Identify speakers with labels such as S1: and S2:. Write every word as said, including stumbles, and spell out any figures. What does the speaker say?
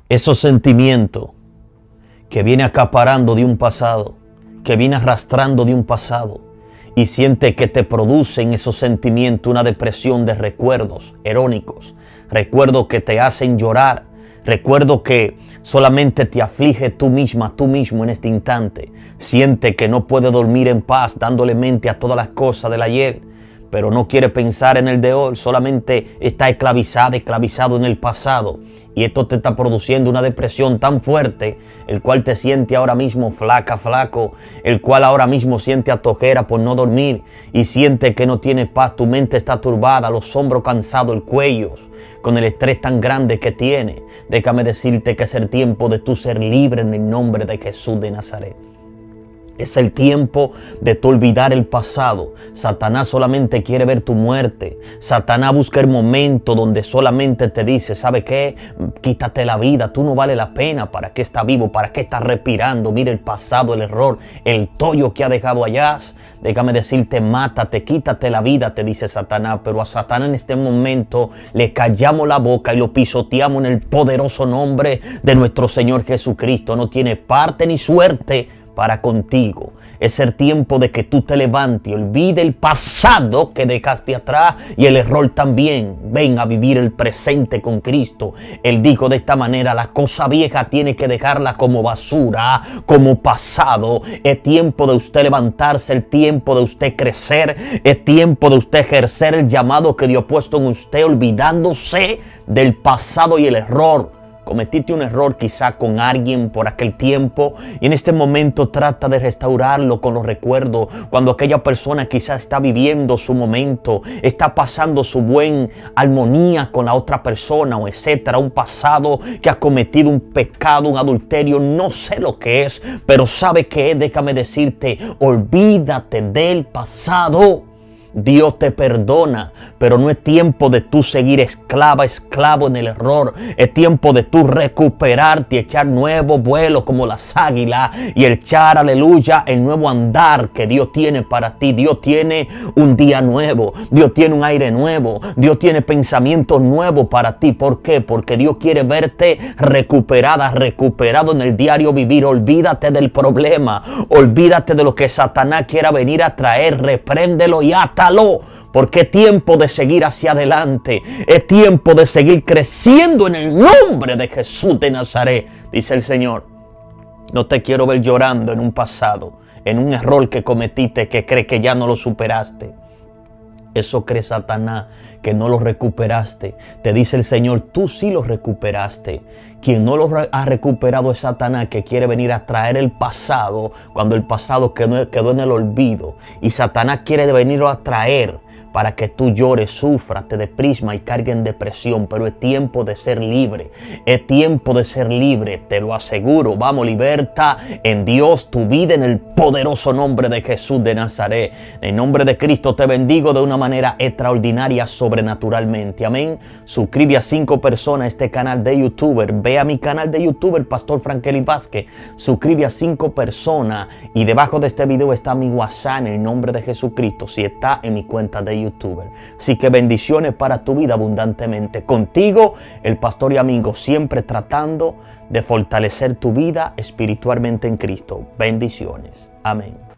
S1: Esos sentimientos que viene acaparando de un pasado, que viene arrastrando de un pasado, y siente que te producen esos sentimientos una depresión de recuerdos erónicos, recuerdos que te hacen llorar, recuerdos que solamente te aflige tú misma, tú mismo en este instante. Siente que no puede dormir en paz dándole mente a todas las cosas del ayer, pero no quiere pensar en el de hoy, solamente está esclavizada, esclavizado en el pasado. Y esto te está produciendo una depresión tan fuerte, el cual te siente ahora mismo flaca, flaco, el cual ahora mismo siente atojera por no dormir y siente que no tiene paz, tu mente está turbada, los hombros cansados, el cuello, con el estrés tan grande que tiene. Déjame decirte que es el tiempo de tu ser libre en el nombre de Jesús de Nazaret. Es el tiempo de tu olvidar el pasado. Satanás solamente quiere ver tu muerte. Satanás busca el momento donde solamente te dice, ¿sabe qué? Quítate la vida, tú no vale la pena. ¿Para qué estás vivo? ¿Para qué estás respirando? Mira el pasado, el error, el tollo que ha dejado allá. Déjame decirte, mátate, quítate la vida, te dice Satanás. Pero a Satanás en este momento le callamos la boca y lo pisoteamos en el poderoso nombre de nuestro Señor Jesucristo. No tiene parte ni suerte para contigo. Es el tiempo de que tú te levantes y olvide el pasado que dejaste atrás y el error también. Ven a vivir el presente con Cristo. Él dijo de esta manera, la cosa vieja tiene que dejarla como basura, como pasado. Es tiempo de usted levantarse, el tiempo de usted crecer, es tiempo de usted ejercer el llamado que Dios ha puesto en usted, olvidándose del pasado y el error. Cometiste un error quizá con alguien por aquel tiempo y en este momento trata de restaurarlo con los recuerdos. Cuando aquella persona quizá está viviendo su momento, está pasando su buena armonía con la otra persona o etcétera. Un pasado que ha cometido un pecado, un adulterio, no sé lo que es, pero sabe que es, déjame decirte, olvídate del pasado. Dios te perdona, pero no es tiempo de tú seguir esclava, esclavo en el error. Es tiempo de tú recuperarte y echar nuevo vuelo como las águilas y echar, aleluya, el nuevo andar que Dios tiene para ti. Dios tiene un día nuevo, Dios tiene un aire nuevo, Dios tiene pensamientos nuevos para ti. ¿Por qué? Porque Dios quiere verte recuperada, recuperado en el diario vivir. Olvídate del problema, olvídate de lo que Satanás quiera venir a traer, repréndelo y átalo. Porque es tiempo de seguir hacia adelante. Es tiempo de seguir creciendo en el nombre de Jesús de Nazaret, dice el Señor. No te quiero ver llorando en un pasado, en un error que cometiste que crees que ya no lo superaste. Eso cree Satanás, que no lo recuperaste. Te dice el Señor, tú sí lo recuperaste. Quien no lo ha recuperado es Satanás, que quiere venir a traer el pasado cuando el pasado quedó, quedó en el olvido. Y Satanás quiere venirlo a traer para que tú llores, sufras, te deprimas y cargues en depresión. Pero es tiempo de ser libre. Es tiempo de ser libre, te lo aseguro. Vamos, liberta en Dios tu vida en el poderoso nombre de Jesús de Nazaret. En el nombre de Cristo te bendigo de una manera extraordinaria, sobrenaturalmente. Amén. Suscribe a cinco personas a este canal de YouTuber. Ve a mi canal de YouTube, el Pastor Frankelly Vázquez. Suscribe a cinco personas y debajo de este video está mi WhatsApp en el nombre de Jesucristo. Si está en mi cuenta de YouTube. YouTuber. Así que bendiciones para tu vida abundantemente. Contigo, el pastor y amigo, siempre tratando de fortalecer tu vida espiritualmente en Cristo. Bendiciones. Amén.